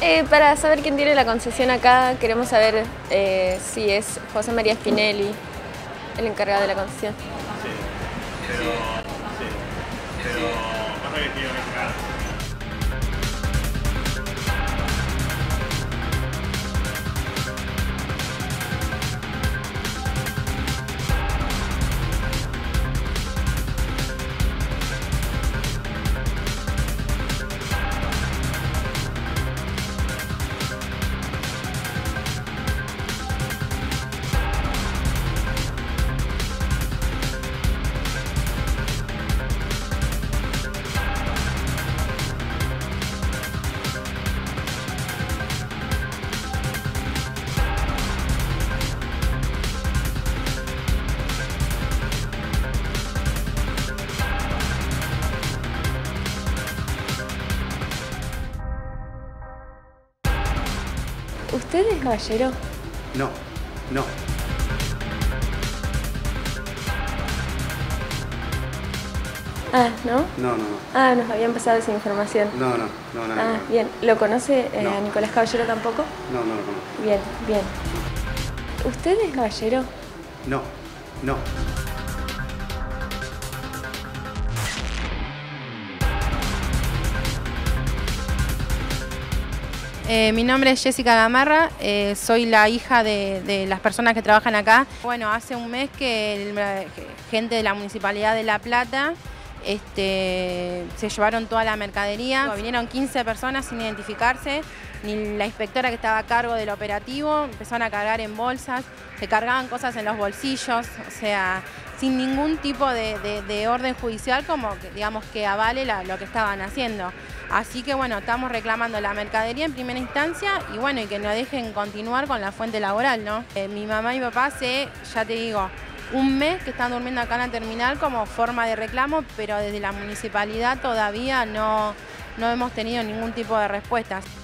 Para saber quién tiene la concesión acá, queremos saber si es José María Spinelli, el encargado de la concesión. Sí, pero pasa que quiero mejorar. ¿Usted es caballero? No, no. Ah, ¿no? No, no, no. Ah, nos habían pasado esa información. No, no, no, no. Ah, bien. ¿Lo conoce No. a Nicolás Caballero tampoco? No, no lo conozco. Bien, bien. ¿Usted es caballero? No, no. Mi nombre es Jessica Gamarra, soy la hija de las personas que trabajan acá. Bueno, hace un mes que gente de la Municipalidad de La Plata se llevaron toda la mercadería. Vinieron 15 personas sin identificarse, ni la inspectora que estaba a cargo del operativo, empezaron a cargar en bolsas, se cargaban cosas en los bolsillos, o sea, sin ningún tipo de orden judicial como que, digamos, que avale lo que estaban haciendo. Así que bueno, estamos reclamando la mercadería en primera instancia y bueno, y que nos dejen continuar con la fuente laboral, ¿no? Mi mamá y mi papá ya te digo, un mes que están durmiendo acá en la terminal como forma de reclamo, pero desde la municipalidad todavía no hemos tenido ningún tipo de respuestas.